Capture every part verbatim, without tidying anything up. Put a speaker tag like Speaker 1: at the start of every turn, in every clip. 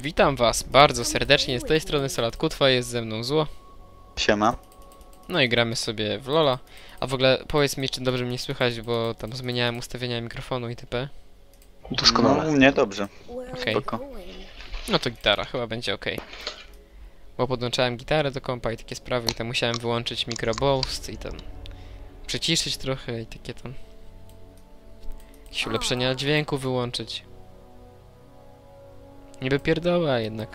Speaker 1: Witam was bardzo serdecznie, z tej strony Salat Kutwa, jest ze mną Zło.
Speaker 2: Siema.
Speaker 1: No i gramy sobie w Lola. A w ogóle powiedz mi, czy dobrze mnie słychać, bo tam zmieniałem ustawienia mikrofonu i itp.
Speaker 2: Doskonale. No, u mnie dobrze.
Speaker 1: Okej.
Speaker 2: Spoko.
Speaker 1: No to gitara, chyba będzie ok. Bo podłączałem gitarę do kompa i takie sprawy i tam musiałem wyłączyć micro boost i tam przyciszyć trochę i takie tam jakieś ulepszenia dźwięku wyłączyć. Niby pierdoła, a jednak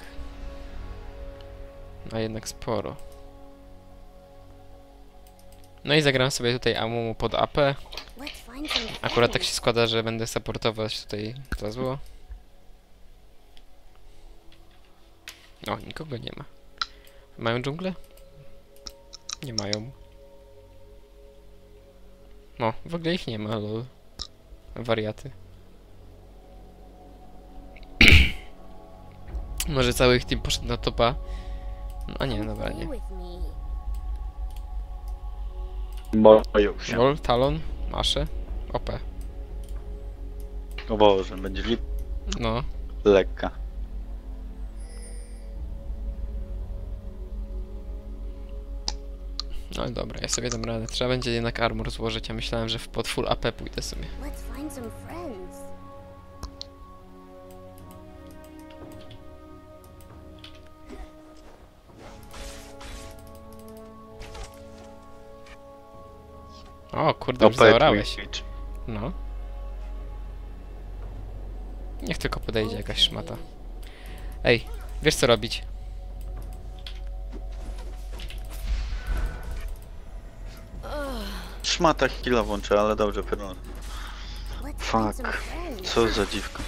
Speaker 1: a jednak sporo. No i zagram sobie tutaj Amumu pod A P. Akurat tak się składa, że będę supportować tutaj to Zło. O, nikogo nie ma. Mają dżunglę? Nie mają. O, w ogóle ich nie ma, lol. Wariaty. Może cały ich team poszedł na topa. No, a nie, dobra, nie.
Speaker 2: Boją się.
Speaker 1: Lol, Talon, Ashe, O P.
Speaker 2: O Boże, będzie lip
Speaker 1: No.
Speaker 2: lekka.
Speaker 1: No i dobra, ja sobie dam radę. Trzeba będzie jednak armor złożyć, ja myślałem, że w pod full A P pójdę sobie. O kurde, już zaorałeś. No. Niech tylko podejdzie jakaś szmata. Ej, wiesz co robić?
Speaker 2: Szmata chwila włączę, ale dobrze, pierdolę. Fuck. Co za dziwka.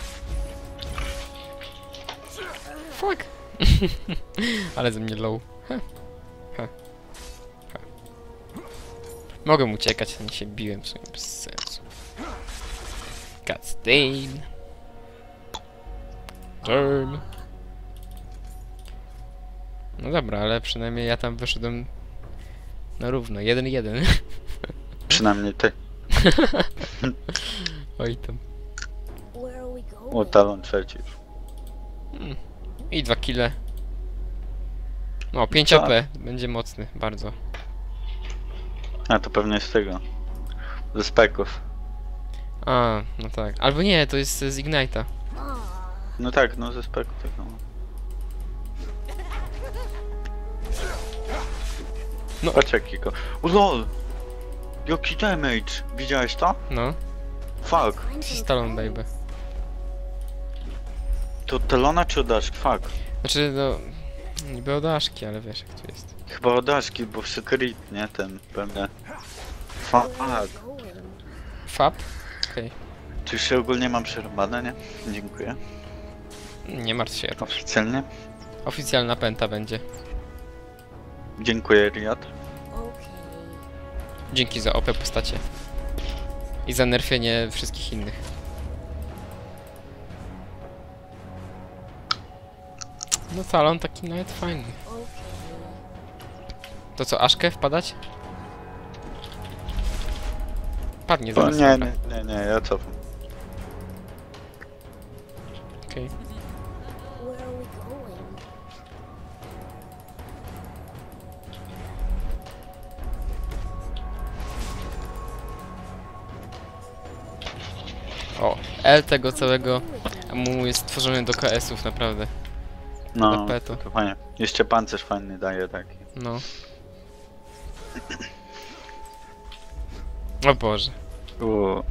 Speaker 1: Fuck. Ale ze mnie low. Heh. Heh. Heh. Mogę uciekać, a nie się biłem w sumie bez sensu. Cutstain. Turn. No dobra, ale przynajmniej ja tam wyszedłem na równo. jeden jeden.
Speaker 2: Przynajmniej ty.
Speaker 1: Oj tam.
Speaker 2: O, talon trzeci już.
Speaker 1: Hmm. I dwa kile. No, pięć
Speaker 2: Tak.
Speaker 1: A P. Będzie mocny, bardzo.
Speaker 2: A, to pewnie z tego. Ze speków.
Speaker 1: A, no tak. Albo nie, to jest z Ignite'a.
Speaker 2: No tak, no ze speków tak no.
Speaker 1: No.
Speaker 2: Patrz jaki go. O lol! Jaki damage! Widziałeś to?
Speaker 1: No.
Speaker 2: Fuck.
Speaker 1: Talon baby.
Speaker 2: To talona czy odaszki? Fuck.
Speaker 1: Znaczy, no... Niby odaszki, ale wiesz jak to jest.
Speaker 2: Chyba odaszki, bo w secret, nie? Ten pewnie. Fuck.
Speaker 1: Fab? Okej.
Speaker 2: Czy już się ogólnie mam przerwane, nie? Dziękuję.
Speaker 1: Nie martw się.
Speaker 2: Oficjalnie.
Speaker 1: Oficjalna pęta będzie.
Speaker 2: Dziękuję, Riot.
Speaker 1: Dzięki za O P postacie. I za nerfienie wszystkich innych. No Talon taki nawet fajny. To co, Aszkę wpadać? Padnie
Speaker 2: O,
Speaker 1: zaraz.
Speaker 2: nie,
Speaker 1: dobra.
Speaker 2: nie, nie, nie, ja cofam.
Speaker 1: Okej. O, L tego całego Amumu jest stworzony do K S-ów, naprawdę.
Speaker 2: No,
Speaker 1: Na peto.
Speaker 2: to fajnie. Jeszcze pancerz fajny daje taki.
Speaker 1: No. O Boże.
Speaker 2: Uuu.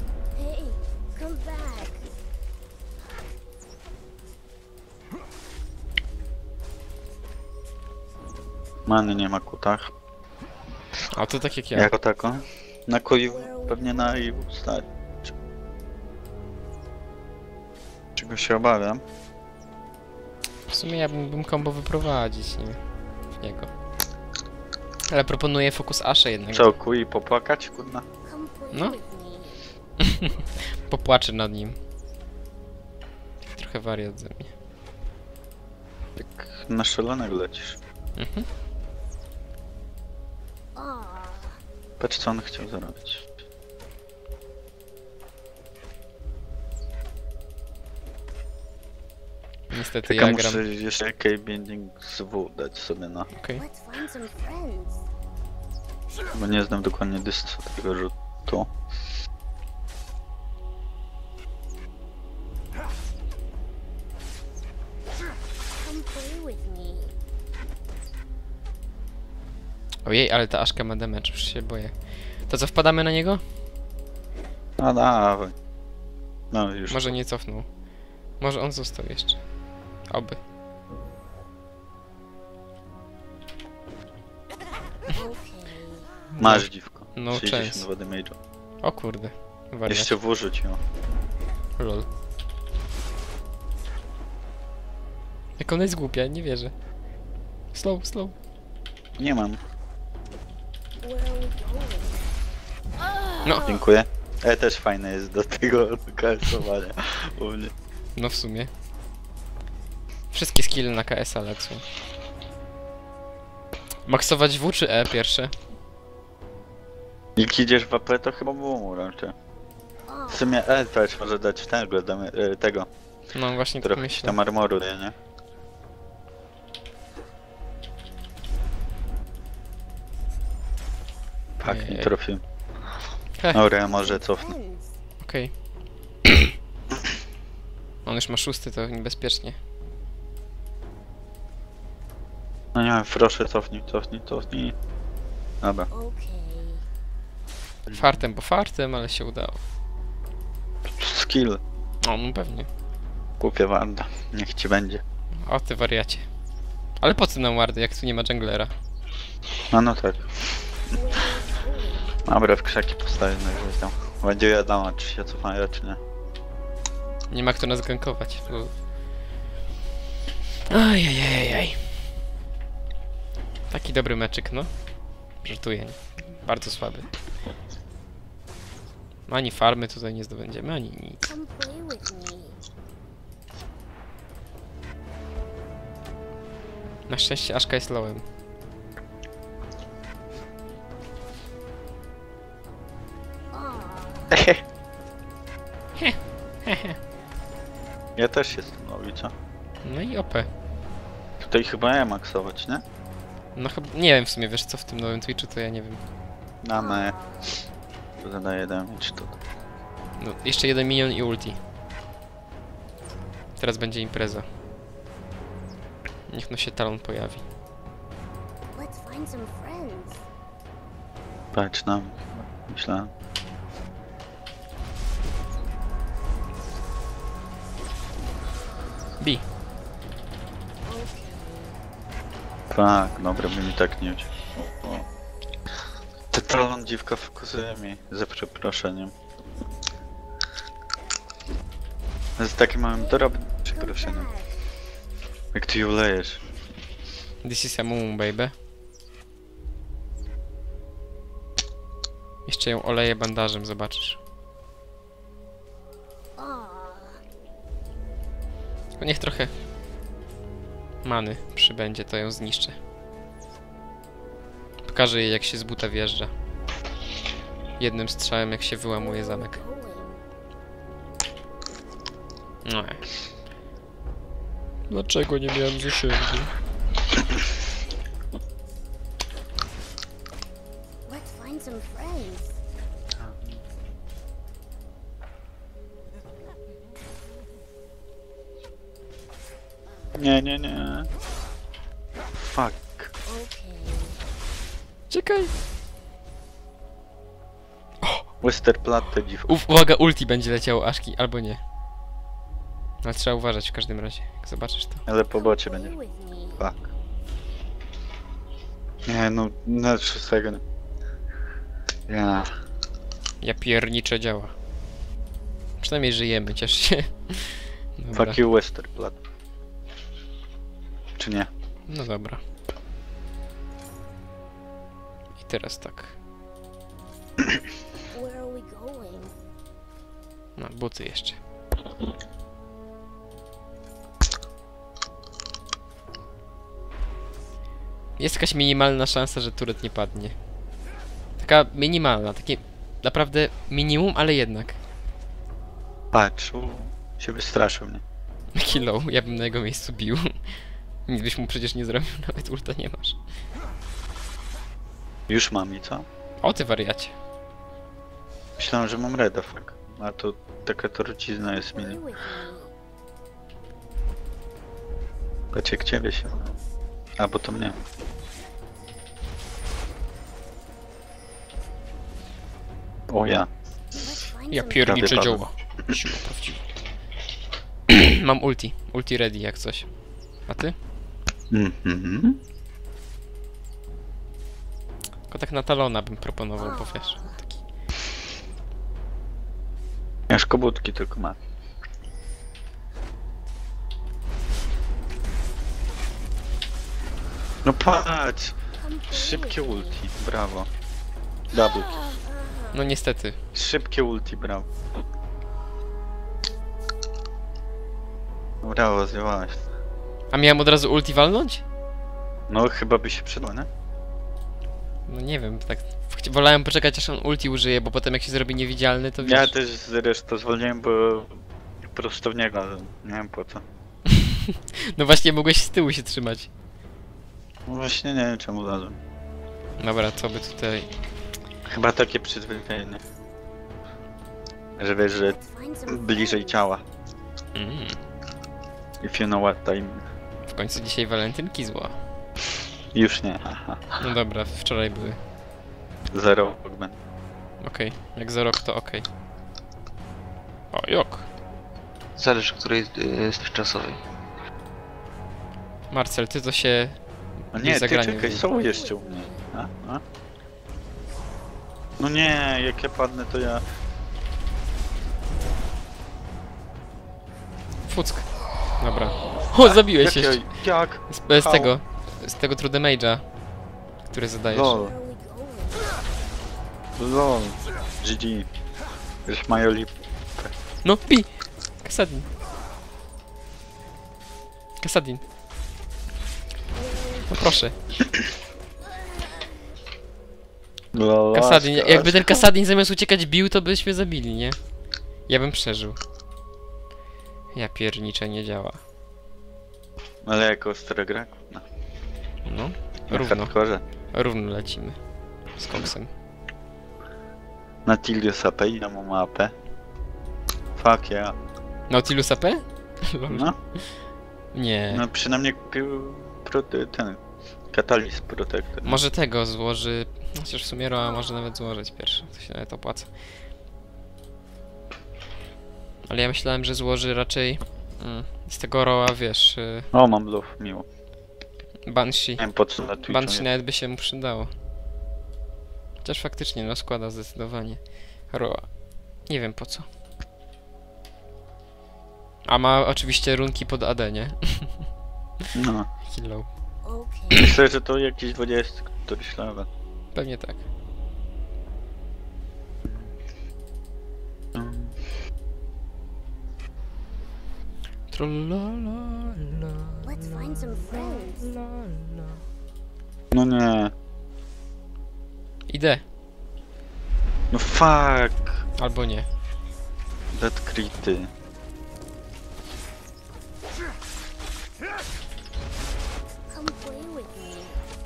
Speaker 2: Many nie ma kutach.
Speaker 1: A to tak jak ja.
Speaker 2: Jako tako. Na koi pewnie na i stać. Czego się obawiam?
Speaker 1: W sumie ja mógłbym combo wyprowadzić, nie? W niego. Ale proponuję fokus Ashe jednak.
Speaker 2: Co, kui popłakać, kurna?
Speaker 1: No. Popłaczę nad nim. Trochę wariat ze mnie.
Speaker 2: Tak na szalonego lecisz.
Speaker 1: Mhm.
Speaker 2: Patrz co on chciał zrobić.
Speaker 1: Niestety
Speaker 2: Tylko
Speaker 1: ja gram.
Speaker 2: muszę jeszcze K-Binding z W dać sobie na...
Speaker 1: Okej.
Speaker 3: Let's find some friends.
Speaker 2: Bo nie znam dokładnie dystansu tego rzutu.
Speaker 3: Come play with me.
Speaker 1: Ojej, ale ta Aszka ma damage, już się boję. To co, wpadamy na niego?
Speaker 2: A dawaj. No już.
Speaker 1: Może nie cofnął. Może on został jeszcze. Oby.
Speaker 3: Okay.
Speaker 2: Masz dziwko.
Speaker 1: No
Speaker 2: sześćdziesiąt
Speaker 1: chance.
Speaker 2: dwa damage'a.
Speaker 1: O kurde. Wariat.
Speaker 2: Jeszcze W rzucił.
Speaker 1: Lol. Jak ona jest głupia, nie wierzę. Slow, slow.
Speaker 2: Nie mam.
Speaker 3: Where are we going?
Speaker 1: No,
Speaker 2: Dziękuję. E też fajne jest do tego K S-owania u mnie.
Speaker 1: no w sumie. Wszystkie skille na K S-a lecą. Maksować W czy E pierwsze?
Speaker 2: Jak idziesz w A P to chyba W raczej. W sumie E też może dać tego, damy, e, tego.
Speaker 1: No właśnie tak
Speaker 2: Trochę
Speaker 1: myślę.
Speaker 2: tam armoru, nie? nie? Tak, nie
Speaker 1: Ojej.
Speaker 2: trafiłem.
Speaker 1: Heh.
Speaker 2: Dobra, ja może cofnę.
Speaker 3: Friends.
Speaker 1: Okej. On już ma szósty, to niebezpiecznie.
Speaker 2: No nie wiem, proszę cofnij, cofnij, cofnij. Dobra.
Speaker 3: Okay.
Speaker 1: Fartem, bo fartem, ale się udało.
Speaker 2: Skill.
Speaker 1: O, no pewnie.
Speaker 2: Głupia Wanda. Niech ci będzie.
Speaker 1: O, ty wariacie. Ale po co nam wardy, jak tu nie ma junglera?
Speaker 2: No no tak.
Speaker 3: Where are we going?
Speaker 2: Dobra, w krzaki postawię najwyżej tam. Będzie wiadomo, czy się cofają, czy nie.
Speaker 1: Nie ma kto nas gankować. Bo... Ajajajaj. Taki dobry meczyk, no. Żartuję. Bardzo słaby. Ani farmy tutaj nie zdobędziemy, ani nic.
Speaker 3: Come play with me.
Speaker 1: Na szczęście Aszka jest lowem.
Speaker 3: Aw.
Speaker 2: Ja też jestem nowy, co?
Speaker 1: No i O P.
Speaker 2: Tutaj chyba ja maksować, nie?
Speaker 1: No chyba, nie wiem w sumie, wiesz co, w tym nowym Twitchu to ja nie wiem.
Speaker 2: Na me. To zadaje damage to.
Speaker 1: No, jeszcze jeden minion i ulti. Teraz będzie impreza. Niech no się talon pojawi.
Speaker 3: Let's find some friends.
Speaker 2: Patrz na mnie. Myślałem.
Speaker 1: Bi.
Speaker 3: Okay.
Speaker 2: Tak, dobra, by mi tak nie uciekł. O, o. Te talon dziwka fokusuje mi, za przeproszeniem. Z takim małym drobnym
Speaker 3: Come
Speaker 2: przeproszeniem.
Speaker 3: back.
Speaker 2: Jak ty ją lejesz.
Speaker 1: This is a moon, baby. Jeszcze ją oleję bandażem, zobaczysz.
Speaker 3: Aw.
Speaker 1: Tylko niech trochę many przybędzie, to ją zniszczę. Pokażę jej, jak się z buta wjeżdża. Jednym strzałem, jak się wyłamuje zamek. No. Dlaczego nie miałem zasięgu?
Speaker 3: Let's find some friends.
Speaker 2: Nie, nie, nie. Fuck.
Speaker 3: Okay.
Speaker 1: Czekaj.
Speaker 2: Westerplatte dziwka.
Speaker 1: Uf, uwaga, ulti będzie leciało Aszki, albo nie. Ale trzeba uważać w każdym razie, jak zobaczysz to.
Speaker 2: Ale po bocie
Speaker 3: Play
Speaker 2: będzie.
Speaker 3: with me.
Speaker 2: Fuck. Nie no, na szóstego nie. Ja.
Speaker 1: Ja pierniczę działa. Przynajmniej żyjemy, ciesz się. Dobra.
Speaker 2: Fuck you Westerplatte. Czy nie?
Speaker 1: No dobra. I teraz tak.
Speaker 3: Where are we going?
Speaker 1: No, buty jeszcze. Jest jakaś minimalna szansa, że turet nie padnie. Taka minimalna, takie naprawdę minimum, ale jednak.
Speaker 2: Patrz, u, się wystraszył mnie.
Speaker 1: Kilo, ja bym na jego miejscu bił. Nic byś mu przecież nie zrobił, nawet ulta nie masz.
Speaker 2: Już mam i co?
Speaker 1: O ty wariacie.
Speaker 2: Myślałem, że mam reda, fuck. A to taka torcizna jest
Speaker 3: Play
Speaker 2: mini.
Speaker 3: with me.
Speaker 2: Patrz jak ciebie się. A, bo to mnie. O ja.
Speaker 3: Let's find
Speaker 1: Ja
Speaker 3: some
Speaker 1: pierniczę
Speaker 2: Prawie
Speaker 1: dzioła. Siła prawdziwa. Mam ulti. Ulti ready jak coś. A ty?
Speaker 2: Mhm.
Speaker 1: Tylko tak na talona bym proponował, bo wiesz. Taki...
Speaker 2: Ja szkobutki tylko mam. No patrz!
Speaker 3: come play
Speaker 2: Szybkie
Speaker 3: with me.
Speaker 2: ulti, brawo. Double.
Speaker 1: No niestety.
Speaker 2: Szybkie ulti, brawo. Brawo, zjebałeś.
Speaker 1: A miałem od razu ulti walnąć?
Speaker 2: No chyba by się przydał, nie?
Speaker 1: No nie wiem, tak... chci- Wolałem poczekać aż on ulti użyje, bo potem jak się zrobi niewidzialny, to wiesz...
Speaker 2: Ja też zresztą zwolniłem, bo prosto w niego, ale nie wiem po co.
Speaker 1: No właśnie, mogłeś z tyłu się trzymać.
Speaker 2: No właśnie nie wiem czemu razem.
Speaker 1: Dobra, co by tutaj...
Speaker 2: Chyba takie przyzwyczajenie. Że wiesz, że
Speaker 3: Let's find some
Speaker 2: bliżej ciała.
Speaker 1: Mm.
Speaker 2: If you know what I mean.
Speaker 1: W końcu dzisiaj walentynki zła.
Speaker 2: Już nie, haha.
Speaker 1: No dobra, wczoraj były.
Speaker 2: Zero augment.
Speaker 1: Okej, jak za rok to okej. O, jok.
Speaker 4: Zależy, której y, z czasowej.
Speaker 1: Marcel, ty to się...
Speaker 2: A
Speaker 1: Nie
Speaker 2: nie, ty
Speaker 1: zagranie
Speaker 2: czekaj,
Speaker 1: było.
Speaker 2: są jeszcze u mnie. A? A? No nie, jak ja padnę to ja...
Speaker 1: Fuck. Dobra. O, zabiłeś
Speaker 2: jak,
Speaker 1: jeszcze.
Speaker 2: ja, jak?
Speaker 1: Z, z
Speaker 2: How?
Speaker 1: tego, z tego True Damage'a, który zadajesz.
Speaker 2: Lol,
Speaker 3: Where are we going?
Speaker 2: lol. G G. Już mają lip.
Speaker 1: No, pi! Kasadin. Kasadin. No proszę.
Speaker 2: Lol,
Speaker 1: Kasadin,
Speaker 2: Aska,
Speaker 1: jakby ten
Speaker 2: Aska.
Speaker 1: Kasadin zamiast uciekać bił, to byśmy zabili, nie? Ja bym przeżył. Ja pierniczę, nie działa.
Speaker 2: Ale jako ostra gra? No.
Speaker 1: No,
Speaker 2: Na
Speaker 1: równo,
Speaker 2: hardkorze.
Speaker 1: równo lecimy. Z koksem.
Speaker 2: Na Tilius A P i na mam A P. Fuck yeah.
Speaker 1: Nautilus A P? Lol.
Speaker 2: No,
Speaker 1: Nie.
Speaker 2: no przynajmniej kupił prote, ten Catalyst Protector.
Speaker 1: Może tego złoży... Chociaż w sumie Roa może nawet złożyć pierwszy. To się nawet opłaca. Ale ja myślałem, że złoży raczej... Mm, z tego Roa, wiesz... y,
Speaker 2: O, mam love, miło.
Speaker 1: Banshee.
Speaker 2: Nie wiem po co na Twitchu
Speaker 1: Banshee
Speaker 2: jest.
Speaker 1: nawet by się mu przydało. Chociaż faktycznie, no składa zdecydowanie. Roa. Nie wiem po co. A ma oczywiście runki pod A D, nie?
Speaker 2: No.
Speaker 1: Hello.
Speaker 3: Okay.
Speaker 2: Myślę, że to jakiś dwudziesty, któryś level.
Speaker 1: Pewnie tak.
Speaker 2: Mm.
Speaker 1: Trollolala,
Speaker 3: Let's find some friends.
Speaker 1: lala.
Speaker 2: No nie.
Speaker 1: Idę.
Speaker 2: No fuck.
Speaker 1: Albo nie.
Speaker 2: That crity.
Speaker 3: Come play with me.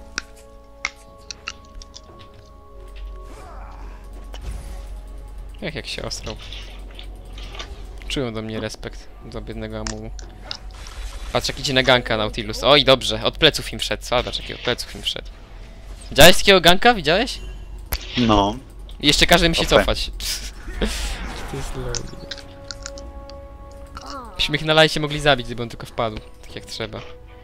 Speaker 1: Jak jak się osrał. Czują do mnie respekt. Do biednego Amumu. Patrz jak idzie na ganka Nautilus. Oj, dobrze. Od pleców im wszedł. Zobacz jaki od pleców im wszedł. Widziałeś takiego ganka? Widziałeś?
Speaker 2: No.
Speaker 1: I jeszcze każe mi się
Speaker 2: Ope.
Speaker 1: cofać. To jest lol.
Speaker 3: Oh,
Speaker 1: Byśmy ich na lajcie mogli zabić, gdyby on tylko wpadł. Tak jak trzeba.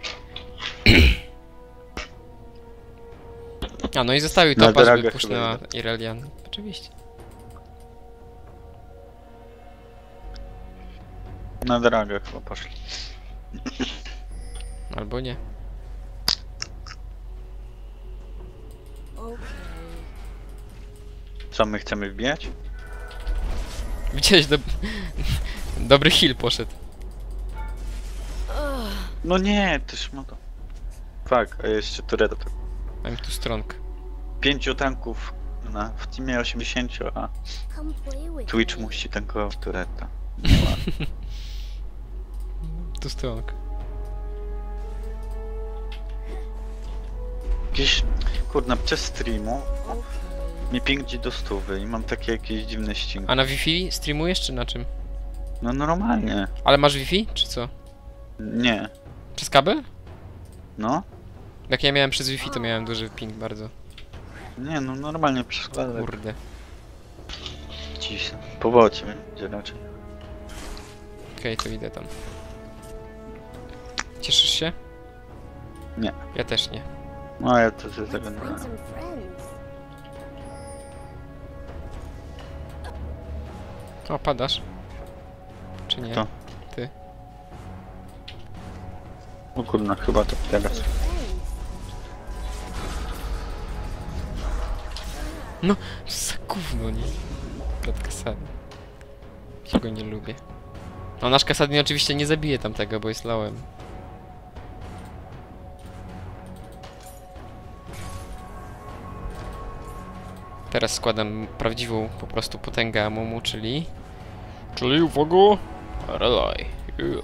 Speaker 1: A no i zostawił
Speaker 2: Na
Speaker 1: topa, żeby
Speaker 2: dragach
Speaker 1: pusznęła
Speaker 2: chyba
Speaker 1: Irelian. Oczywiście.
Speaker 2: Na dragach chyba poszli.
Speaker 1: Albo nie.
Speaker 3: okay.
Speaker 2: Co my chcemy wbijać?
Speaker 1: Widziałeś, do... dobry heal poszedł.
Speaker 2: No nie, ty szmato. Fuck, a jeszcze Tureta.
Speaker 1: Mam tu stronkę.
Speaker 2: Pięciu tanków na, w teamie osiemdziesiąt, a
Speaker 3: Come play with
Speaker 2: Twitch
Speaker 3: me.
Speaker 2: musi tankować Tureta.
Speaker 1: too strong.
Speaker 2: Jakieś, kurna, przez streamu
Speaker 3: Okay.
Speaker 2: mi ping idzie do stówy i mam takie jakieś dziwne ściągi.
Speaker 1: A na Wi-Fi streamujesz czy na czym?
Speaker 2: No normalnie.
Speaker 1: Ale masz Wi-Fi czy co?
Speaker 2: Nie.
Speaker 1: Przez kabel?
Speaker 2: No?
Speaker 1: Jak ja miałem przez Wi-Fi to miałem duży ping bardzo.
Speaker 2: Nie, no normalnie przez kabel.
Speaker 1: Kurde.
Speaker 2: Dziś. Po wocie będzie raczej.
Speaker 1: Okej, to idę tam. Cieszysz się?
Speaker 2: Nie.
Speaker 1: Ja też nie.
Speaker 2: No ja to z tego
Speaker 3: Let's
Speaker 2: nie
Speaker 3: find
Speaker 2: mam.
Speaker 3: some friends.
Speaker 1: O, padasz? Czy nie?
Speaker 2: Kto?
Speaker 1: Ty.
Speaker 2: O kurna, chyba to teraz.
Speaker 3: Some friends.
Speaker 1: No, za gówno, nie? Brat Kasady. Ja go nie lubię. No, nasz Kasadin oczywiście nie zabije tamtego, bo jest lowem. Teraz składam prawdziwą po prostu potęgę Amumu, czyli... Czyli uwaga! Relay. Yeah.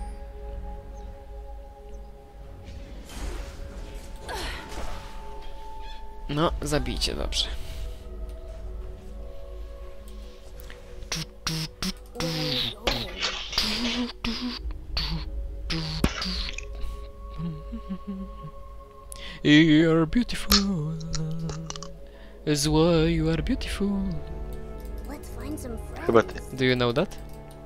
Speaker 1: No, zabijcie, dobrze.
Speaker 3: Where are we going?
Speaker 1: You are beautiful. That's why you are beautiful.
Speaker 3: Let's find some friends.
Speaker 2: Chyba ty.
Speaker 1: Do you know that?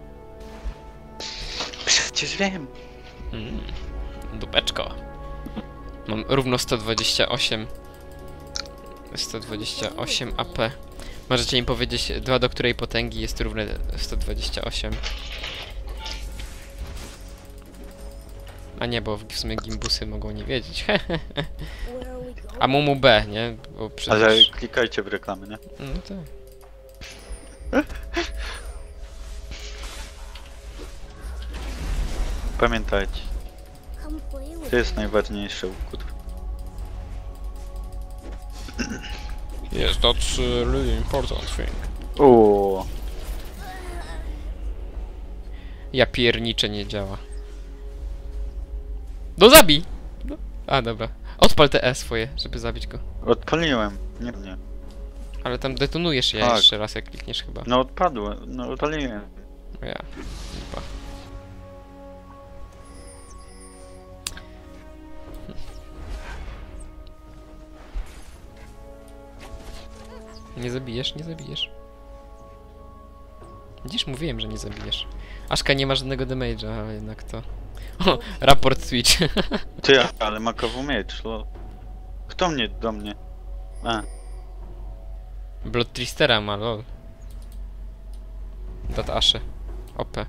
Speaker 2: Przecież wiem.
Speaker 1: Mm. Dupeczko. Mam równo sto dwadzieścia osiem. sto dwadzieścia osiem A P. Możecie im powiedzieć, dwa do której potęgi jest równe sto dwadzieścia osiem. A nie, bo w sumie gimbusy mogą nie wiedzieć.
Speaker 3: Where are we going?
Speaker 1: A Mumu B, nie? Bo przecież...
Speaker 2: Ale klikajcie w reklamy, nie?
Speaker 1: No tak.
Speaker 2: Pamiętajcie,
Speaker 3: Come play with
Speaker 2: to jest
Speaker 3: me.
Speaker 2: najważniejsze u kutów.
Speaker 1: Yes, that's a really important thing.
Speaker 2: O,
Speaker 1: Ja pierniczę, nie działa. No zabij! No. A, dobra. Odpal te E swoje, żeby zabić go.
Speaker 2: odpaliłem. Nie, nie.
Speaker 1: Ale tam detonujesz je
Speaker 2: Tak.
Speaker 1: jeszcze raz, jak klikniesz chyba.
Speaker 2: No odpadłem, no odpaliłem.
Speaker 1: No ja. Lipa. Nie zabijesz, nie zabijesz. Widzisz, mówiłem, że nie zabijesz. Aszka nie ma żadnego damage'a, ale jednak to... O, raport Twitch.
Speaker 2: Ty, ale makowo miecz, lol. Kto mnie do mnie? A,
Speaker 1: Blood Tristera ma, lol. Dat Ashe. O P.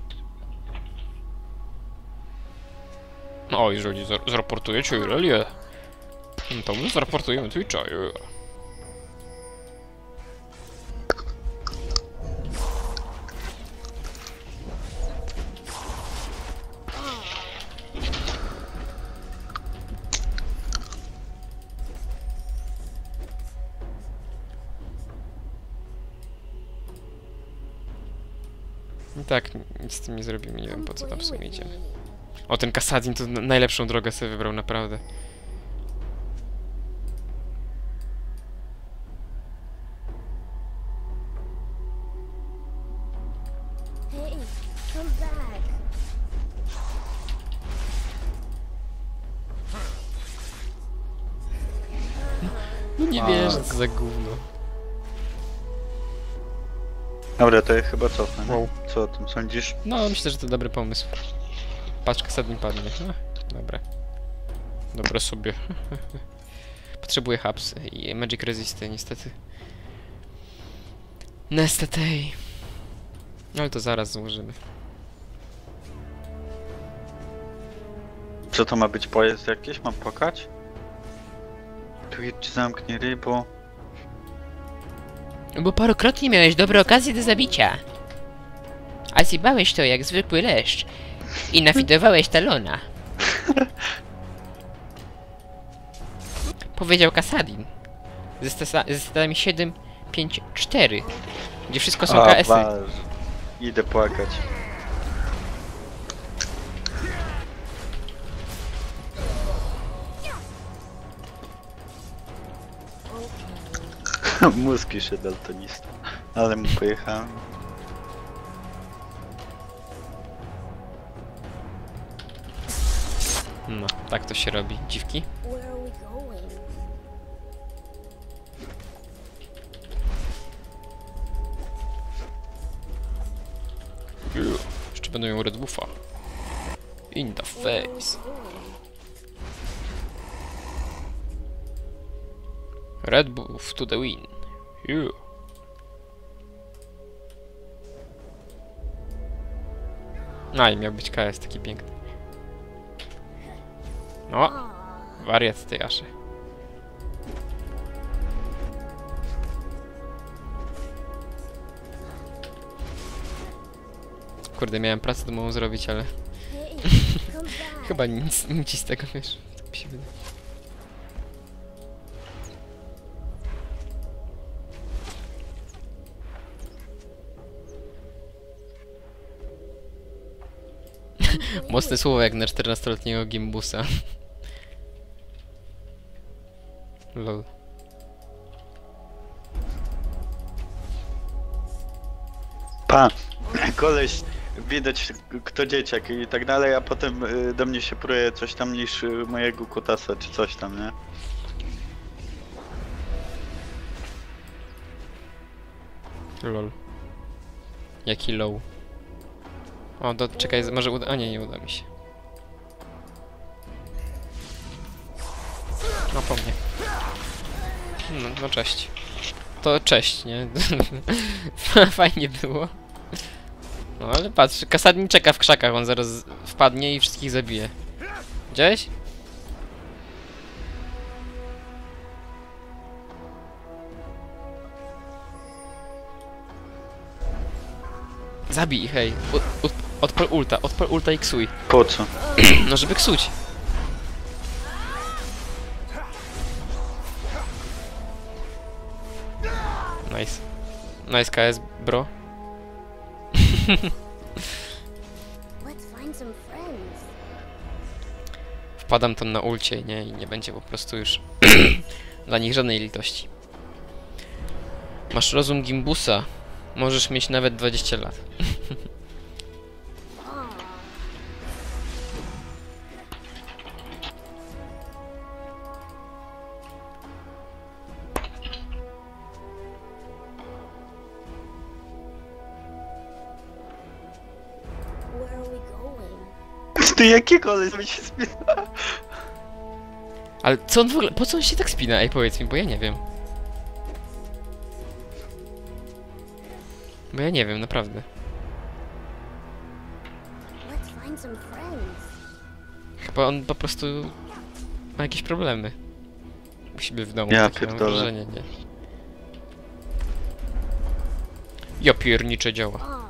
Speaker 1: O, jeżeli zar zaraportujecie Irelię, to my zaraportujemy Twitcha, yeah. I tak, nic z tym nie zrobimy, nie wiem po co tam w sumie idziemy. O, ten Kasadin to n- najlepszą drogę sobie wybrał, naprawdę.
Speaker 3: Hey, come back.
Speaker 1: No nie
Speaker 2: A.
Speaker 1: wierzę, co za gówno.
Speaker 2: dobra, to ja chyba cofnę. nie?
Speaker 1: Wow.
Speaker 2: Co o tym sądzisz?
Speaker 1: No, myślę, że to dobry pomysł. Patrz, Kasadin padnie. Ach, dobra. Dobra sobie. Potrzebuję hapsy i Magic Resisty, niestety. Niestety. Ale to zaraz złożymy.
Speaker 2: Co to ma być, pojazd jakiś? Mam płakać? Tu jedź zamknie rybo.
Speaker 5: Bo parokrotnie miałeś dobre okazje do zabicia. A zjebałeś to jak zwykły leszcz. I nawidowałeś talona. Powiedział Kasadin. Ze, stasa- ze statami siedem, pięć, cztery. Gdzie wszystko są
Speaker 2: A,
Speaker 5: K S y.
Speaker 2: waż. Idę płakać. Mózg jeszcze daltonista. Ale mu pojechałem.
Speaker 1: No, tak to się robi. Dziwki?
Speaker 3: Where are we going?
Speaker 1: Jeszcze będą miał Red Buffa. In the
Speaker 3: Where are we
Speaker 1: face.
Speaker 3: going?
Speaker 1: Red Buff to the win. You. No i miał być K S taki piękny. No,
Speaker 3: Aw,
Speaker 1: wariat tej Aszy. Kurde, miałem pracę domową zrobić, ale
Speaker 3: hey, come back.
Speaker 1: chyba nic, nic z tego, wiesz. Tak mi się wydaje. Mocne słowo jak na czternastoletniego gimbusa. Lol.
Speaker 2: Pa! Koleś, widać kto dzieciak i tak dalej, a potem y, do mnie się pruje coś tam niż y, mojego kutasa czy coś tam, nie?
Speaker 1: Lol. Jaki low. O, do, czekaj, może uda... A nie, nie uda mi się. No po mnie. No, no cześć. To cześć, nie? Fajnie było. No ale patrz, Kasadin czeka w krzakach, on zaraz wpadnie i wszystkich zabije. Widziałeś? Zabij, hej. U, u, odpal ulta, odpal ulta i ksuj.
Speaker 2: Po co?
Speaker 1: No żeby ksuć. Nice. Nice K S, bro.
Speaker 3: Let's find some friends.
Speaker 1: Wpadam tam na ulcie, nie? I nie będzie po prostu już dla nich żadnej litości. Masz rozum gimbusa. Możesz mieć nawet dwadzieścia lat.
Speaker 3: Aw, where are we going?
Speaker 2: Ty jaki koleś mi się spina?
Speaker 1: Ale co on w ogóle... Po co on się tak spina? Ej, powiedz mi, bo ja nie wiem. Bo ja nie wiem, naprawdę.
Speaker 3: Let's find some friends.
Speaker 1: Chyba on po prostu ma jakieś problemy. Musi być w domu,
Speaker 2: Ja
Speaker 1: takie mam
Speaker 2: pierdolę.
Speaker 1: wrażenie, nie? Ja piernicze działa.
Speaker 3: Aw,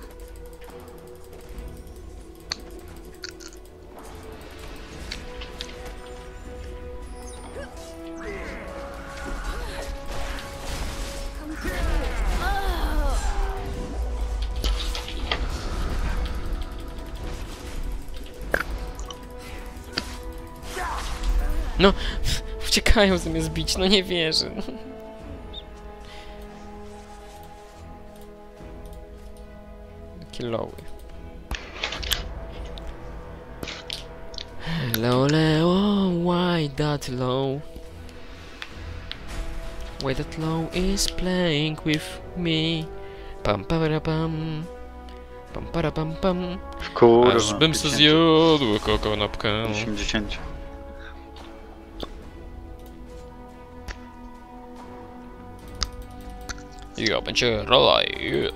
Speaker 3: come play with me.
Speaker 1: No, uciekają zamiast bić, no nie wierzę. Takie loły. Hello, Leo, why that low? Why that low is playing with me? Pam para pam. Pam para pam pam.
Speaker 2: Kurwa.
Speaker 1: Aż bym se
Speaker 2: pięćdziesiąt.
Speaker 1: zjadł kokonopkę.
Speaker 2: osiemdziesiąt.
Speaker 1: Ja będzie rolaj. Yeah.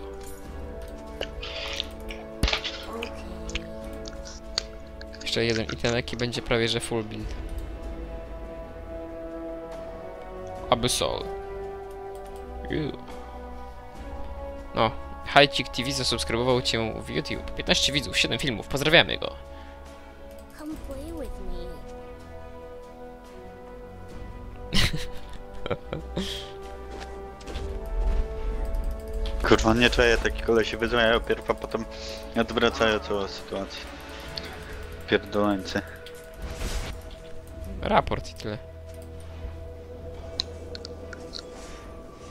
Speaker 3: Okay.
Speaker 1: Jeszcze jeden itemek i będzie prawie że full build. Abyssal. Yeah. No, Hajcik T V zasubskrybował cię w YouTube. piętnaście widzów, siedem filmów, pozdrawiamy go.
Speaker 3: Come play with me.
Speaker 2: Kurwa, nie czaję, taki koleś się wyzwania pierw, a potem odwracają całą sytuację. Pierdolęcy.
Speaker 1: Raport i tyle.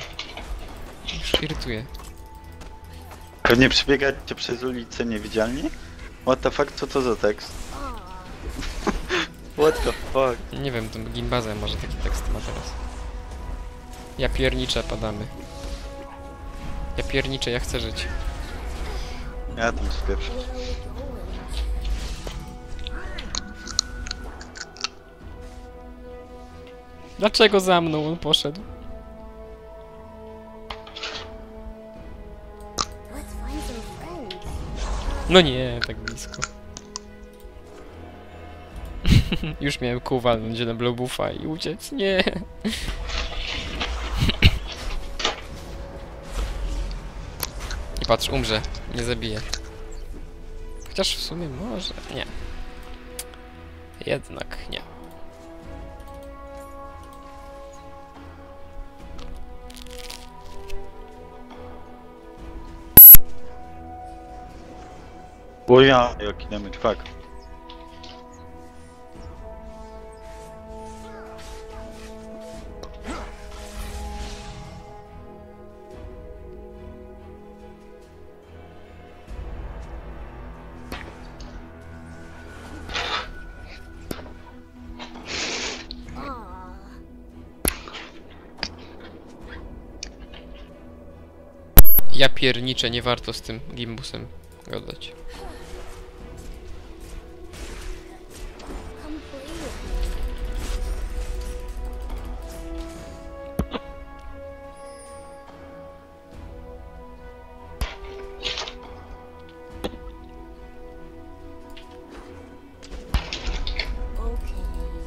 Speaker 1: Już irytuje.
Speaker 2: Pewnie przebiegacie przez ulicę niewidzialni? What the fuck, co to za tekst? What the fuck?
Speaker 1: Nie wiem, to Gimbaza może taki tekst ma teraz. Ja pierniczę, padamy. Ja pierniczę, ja chcę żyć.
Speaker 2: Ja tam spieprzę.
Speaker 3: Where are we going?
Speaker 1: Dlaczego za mną on poszedł?
Speaker 3: Let's find some friends.
Speaker 1: No nie, tak blisko. Już miałem kół walnąć na blue buffa i uciec. Nie. I patrz, umrze. Nie zabije. Chociaż w sumie może. Nie. Jednak nie.
Speaker 2: O ja, jaki damage, fuck.
Speaker 3: Aw.
Speaker 1: Ja pierniczę, nie warto z tym gimbusem gadać.
Speaker 3: Come play with me. Okay.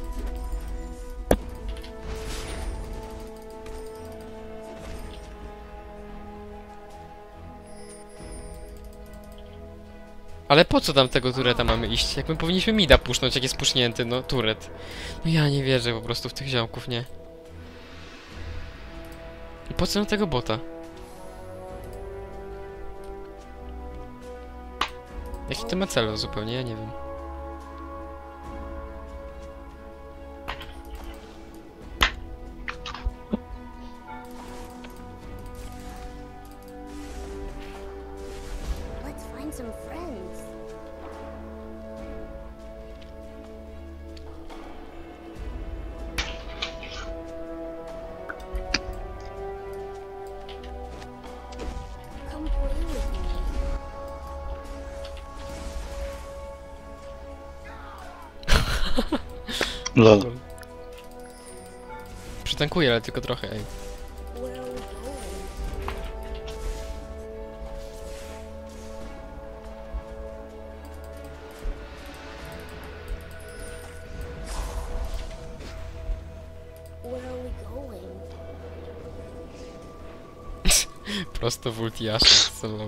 Speaker 1: Ale po co tam tego tureta mamy iść? Jak my powinniśmy mida pusznąć, jak jest pusznięty, no turet. No ja nie wierzę po prostu w tych ziomków, nie? I po co na tego bota? Jaki to ma cel zupełnie, ja nie wiem.
Speaker 3: Let's find some friends. Come play with me.
Speaker 2: Lol.
Speaker 1: Przytankuję, ale tylko trochę, ej.
Speaker 3: Where are we going? Where are we going?
Speaker 1: Prosto w ulti Ashe, solo.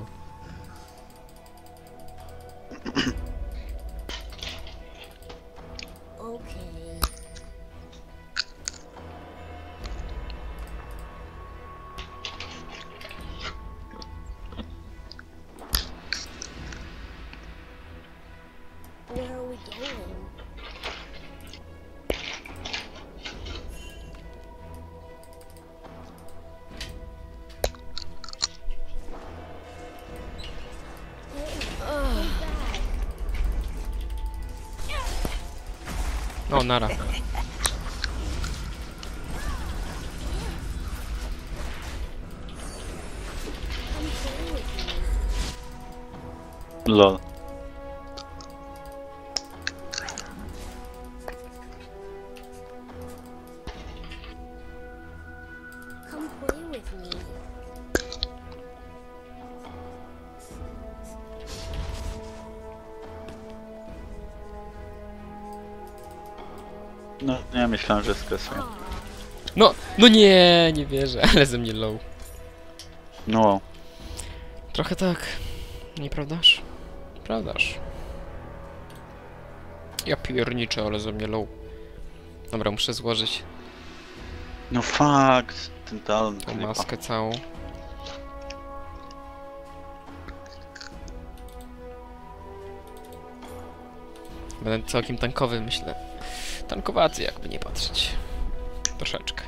Speaker 3: Okay. Where are we going? Hey, come back.
Speaker 1: O, nara.
Speaker 3: Come play with me.
Speaker 2: Lol.
Speaker 3: Come play with me.
Speaker 2: No, ja myślałem, że skresuję.
Speaker 1: No, no nie, nie wierzę, ale ze mnie low.
Speaker 2: No,
Speaker 1: Trochę tak. Nieprawdaż? Prawdaż. Ja pierniczę, ale ze mnie low. Dobra, muszę złożyć
Speaker 2: no fuck, ten talent
Speaker 1: tą
Speaker 2: klipa.
Speaker 1: maskę całą. Będę całkiem tankowy, myślę. Tankowacy, jakby nie patrzeć. Troszeczkę.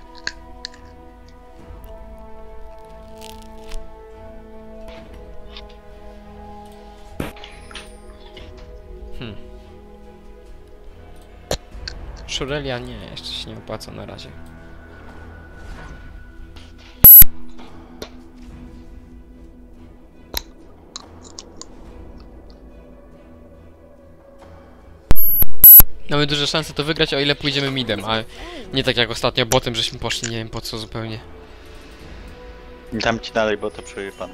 Speaker 1: Hmm. Shurelia nie, jeszcze się nie opłaca na razie. Mamy duże szanse to wygrać, o ile pójdziemy midem, a nie tak jak ostatnio botem, żeśmy poszli, nie wiem po co zupełnie.
Speaker 2: Dam ci dalej, bo to przeje pan.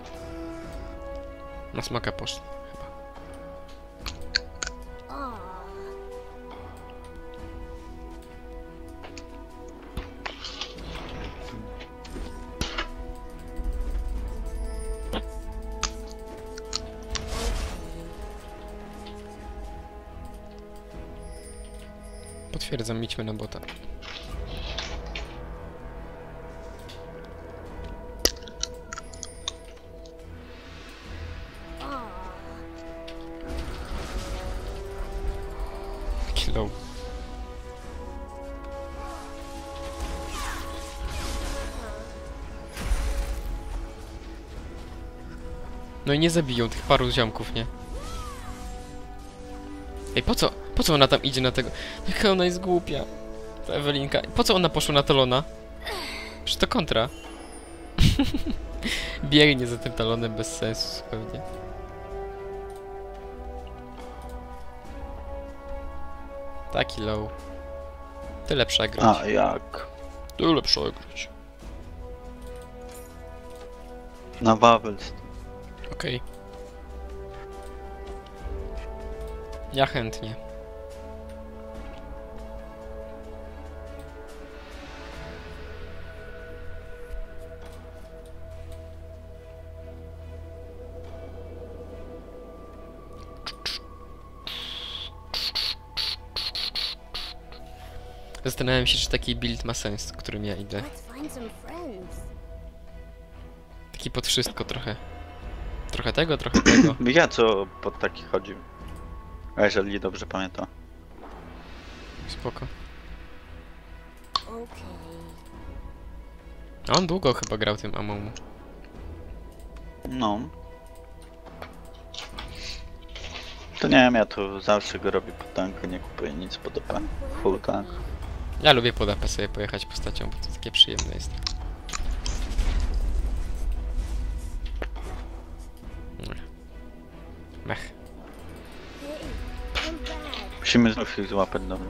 Speaker 1: Na smaka poszli.
Speaker 3: Aw.
Speaker 1: Potwierdzam, idźmy na bota. Kill. No i nie zabiją tych paru ziomków, nie? Ej, po co? Po co ona tam idzie na tego? Jaka ona jest głupia. Ta Ewelinka. Po co ona poszła na talona? Przecież to kontra. Biegnie za tym talonem bez sensu zupełnie. Taki low. Tyle przegrać.
Speaker 2: A jak?
Speaker 1: Tyle przegrać.
Speaker 2: Na Wawels.
Speaker 1: Okej. Ja chętnie. Zastanawiam się, czy taki build ma sens, którym ja idę.
Speaker 3: Let's find some friends.
Speaker 1: Taki pod wszystko trochę. Trochę tego, trochę tego.
Speaker 2: Ja co pod taki chodził. A jeżeli dobrze pamiętam.
Speaker 1: Spoko.
Speaker 3: Okay.
Speaker 1: A on długo chyba grał tym Amomu.
Speaker 2: No. To nie wiem, ja to zawsze go robię pod tankę, nie kupuję nic pod O P. Full tank.
Speaker 1: Ja lubię pod A P sobie pojechać postacią, bo to takie przyjemne jest. Mech.
Speaker 3: Hey, come back.
Speaker 2: Musimy znów ich złapać, dobra.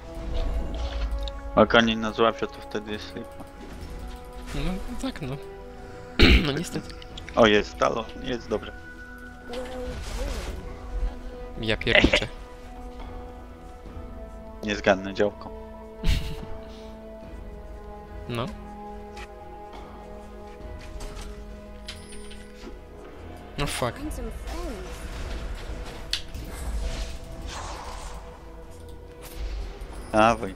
Speaker 2: Jak oni nas złapią, to wtedy jest lipa.
Speaker 1: No tak no. No niestety.
Speaker 2: O, jest talon, jest dobrze.
Speaker 3: Where are we going?
Speaker 1: Ja pierniczę.
Speaker 2: Niezgadne działko.
Speaker 1: No. No fuck.
Speaker 3: Find some friends.
Speaker 2: Dawaj.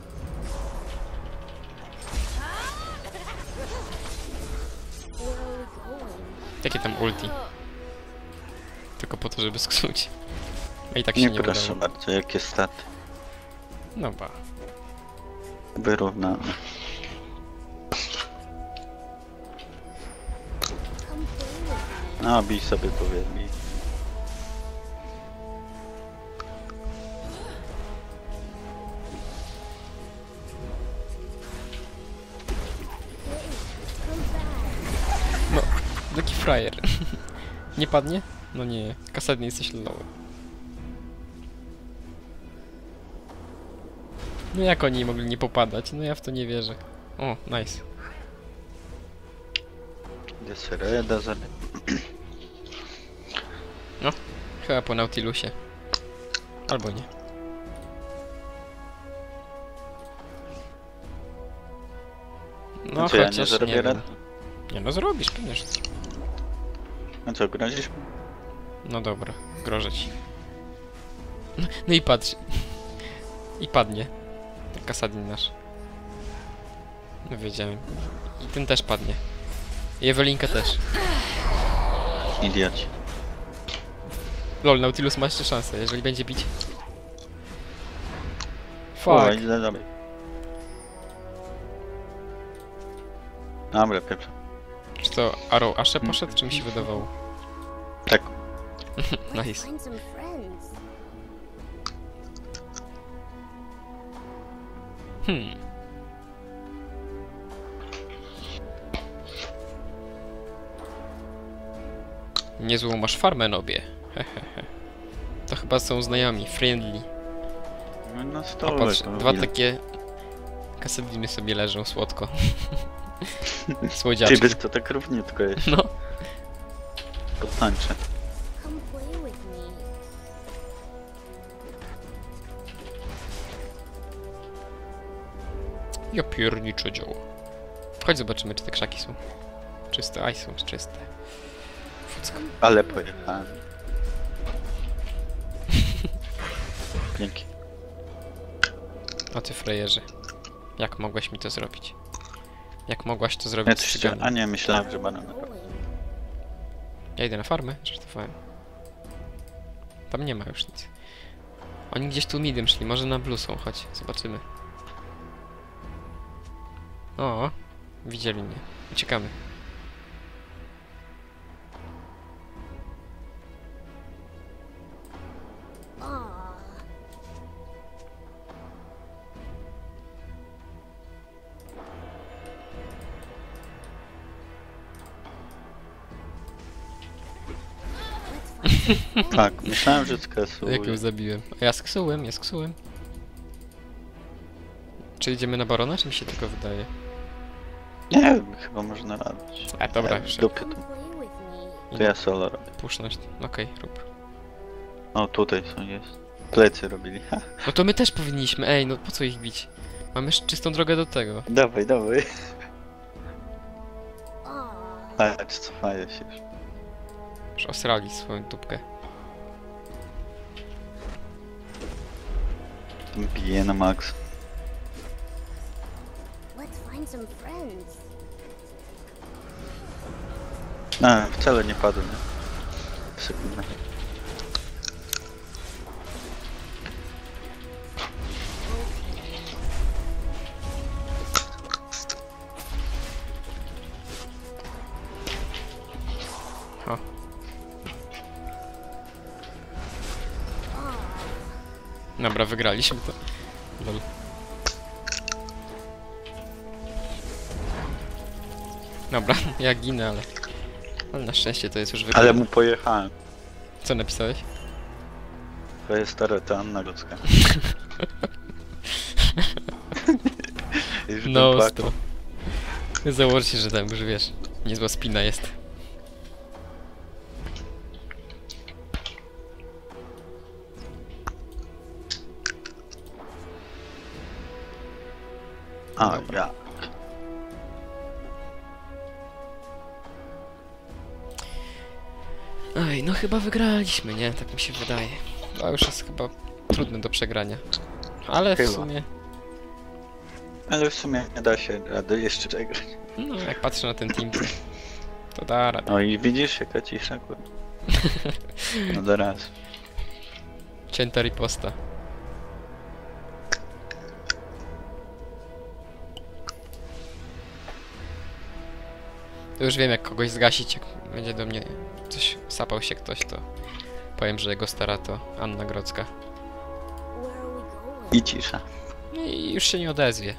Speaker 3: Where are we going?
Speaker 1: Jakie tam ulti? Tylko po to, żeby sksuć. A i tak się
Speaker 2: Nie
Speaker 1: nie
Speaker 2: proszę
Speaker 1: udało.
Speaker 2: bardzo, jakie staty.
Speaker 1: No ba.
Speaker 2: Wyrównane.
Speaker 3: Come play with me.
Speaker 2: No, bij sobie powie, bij.
Speaker 3: Come back.
Speaker 1: No, taki frajer. Nie padnie? No nie, Kasadnie jesteś low. No jak oni mogli nie popadać? No ja w to nie wierzę. O, nice.
Speaker 2: Desereda za...
Speaker 1: Chyba po Nautilusie. Albo nie. No
Speaker 2: A co, ja nie
Speaker 1: chociaż
Speaker 2: zrobię
Speaker 1: nie,
Speaker 2: rady?
Speaker 1: wiem. Nie no zrobisz, pewnie.
Speaker 2: A co, grozisz?
Speaker 1: No dobra, grożę ci. No, no i patrz. I padnie. Ten Kasadin nasz. No wiedziałem. I ten też padnie. I Ewelinka też.
Speaker 2: Idioci.
Speaker 1: Lol, Nautilus ma jeszcze szansę, jeżeli będzie bić.
Speaker 2: O,
Speaker 1: Fuck.
Speaker 2: idę dalej. Dobra, pieprze.
Speaker 1: Czy to Arrow Ashe poszedł, czy mi się wydawało?
Speaker 2: Tak.
Speaker 3: Let's
Speaker 1: Nice.
Speaker 3: find some friends.
Speaker 1: Hmm. Niezłą masz farmę, nobie. Hehehe. To chyba są znajomi, friendly.
Speaker 2: No na
Speaker 1: A
Speaker 2: stole
Speaker 1: patrz,
Speaker 2: to
Speaker 1: dwa
Speaker 2: ile?
Speaker 1: takie kasadiny sobie leżą słodko.
Speaker 2: Ty,
Speaker 1: Słodziaczki.
Speaker 2: bez to tak równiutko jest.
Speaker 1: No.
Speaker 2: Podtańczę.
Speaker 3: Come play with me.
Speaker 1: Ja pierniczę dzieło. Chodź zobaczymy, czy te krzaki są czyste. Aj, są czyste. Fucka.
Speaker 2: Ale pojechałem. Dzięki.
Speaker 1: O ty frajerze. Jak mogłeś mi to zrobić? Jak mogłaś to
Speaker 2: Ja
Speaker 1: zrobić z
Speaker 2: coś chciałem...
Speaker 1: cyganem?
Speaker 2: A nie, myślałem, że
Speaker 3: Where
Speaker 2: banana.
Speaker 3: are we going?
Speaker 1: Ja idę na farmę? Żartowałem. Tam nie ma już nic. Oni gdzieś tu midem szli, może na blue są, chodź, zobaczymy. O, widzieli mnie. Uciekamy.
Speaker 3: Aw.
Speaker 2: Tak, myślałem, że skasuję.
Speaker 1: Jak ją zabiłem? A ja sksułem, ja sksułem. Czy idziemy na barona, czy mi się tylko wydaje?
Speaker 2: Nie wiem, chyba można robić.
Speaker 1: A dobra,
Speaker 2: Ja
Speaker 1: już
Speaker 2: w dupie
Speaker 3: Come
Speaker 2: to.
Speaker 3: play with me.
Speaker 2: To ja solo robię.
Speaker 1: puszność. Okej, rób.
Speaker 2: O, tutaj są, jest. Plecy robili. Ha.
Speaker 1: No to my też powinniśmy, ej, no po co ich bić? Mamy jeszcze czystą drogę do tego.
Speaker 2: Dawaj, dawaj.
Speaker 3: Aw.
Speaker 2: Patrz, cofają się już.
Speaker 1: Już osrali swoją dupkę.
Speaker 2: Bije na max.
Speaker 3: Let's find some friends.
Speaker 2: A, wcale nie padł, nie? Sekundę.
Speaker 1: O. Dobra, wygraliśmy to. Lol. Dobra, ja ginę, ale... Ale na szczęście to jest już wygrane.
Speaker 2: Ale mu pojechałem.
Speaker 1: Co napisałeś?
Speaker 2: To jest stara ta Anna ludzka. Już bym
Speaker 1: No,
Speaker 2: płakał.
Speaker 1: sto. Założcie, że tam już wiesz, niezła spina jest.
Speaker 2: A,
Speaker 1: Dobra.
Speaker 2: ja.
Speaker 1: Ej, no chyba wygraliśmy, nie? Tak mi się wydaje. To już jest chyba trudne do przegrania. Ale w
Speaker 2: Chyba.
Speaker 1: sumie,
Speaker 2: Ale w sumie nie da się rady jeszcze czegoś.
Speaker 1: no jak patrzę na ten team, to, to da radę.
Speaker 2: O i widzisz jaka cisza, kurde. No do raz.
Speaker 1: Cięta riposta. To już wiem jak kogoś zgasić, jak będzie do mnie coś sapał się ktoś, to powiem, że jego stara to Anna Grodzka.
Speaker 3: Where are we going?
Speaker 2: I cisza.
Speaker 1: I już się nie odezwie.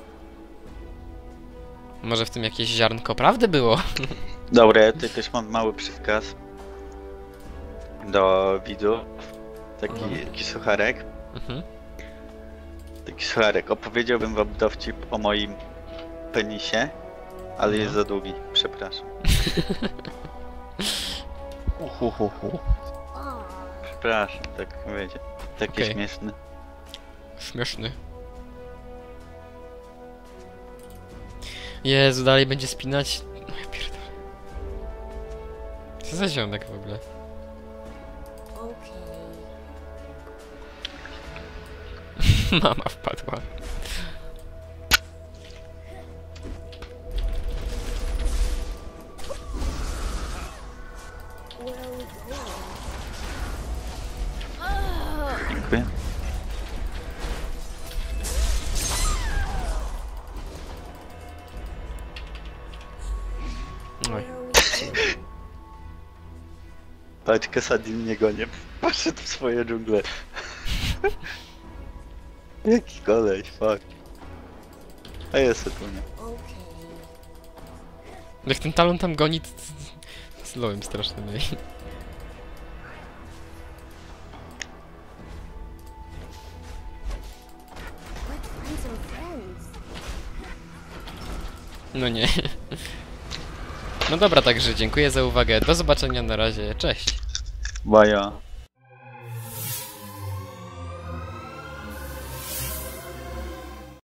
Speaker 1: Może w tym jakieś ziarnko prawdy było?
Speaker 2: Dobra, ja tutaj też mam mały przykaz do widzów. Taki, taki sucharek.
Speaker 1: Mhm.
Speaker 2: Taki sucharek. Opowiedziałbym wam dowcip o moim penisie, ale jest za długi. Przepraszam. Uhuhuhu.
Speaker 3: Aw.
Speaker 2: Przepraszam, tak wiecie. Taki
Speaker 1: Okej.
Speaker 2: śmieszny.
Speaker 1: Śmieszny. Jezu, dalej będzie spinać. No ja pierdolę. Co za ziomek w ogóle?
Speaker 3: Okay.
Speaker 1: Mama wpadła.
Speaker 3: Where are we going?
Speaker 2: Dziękuję.
Speaker 1: Oj.
Speaker 3: Where are we going?
Speaker 2: Patrz, Kasadin nie gonię. Poszedł w swoje dżungle. Jaki koleś, fuck. A jest tu nie.
Speaker 3: Okay.
Speaker 1: Jak ten talon tam goni, to z lołem strasznym. ej.
Speaker 3: Let's find some friends.
Speaker 1: No nie. No dobra, także dziękuję za uwagę. Do zobaczenia na razie. Cześć.
Speaker 2: Baja.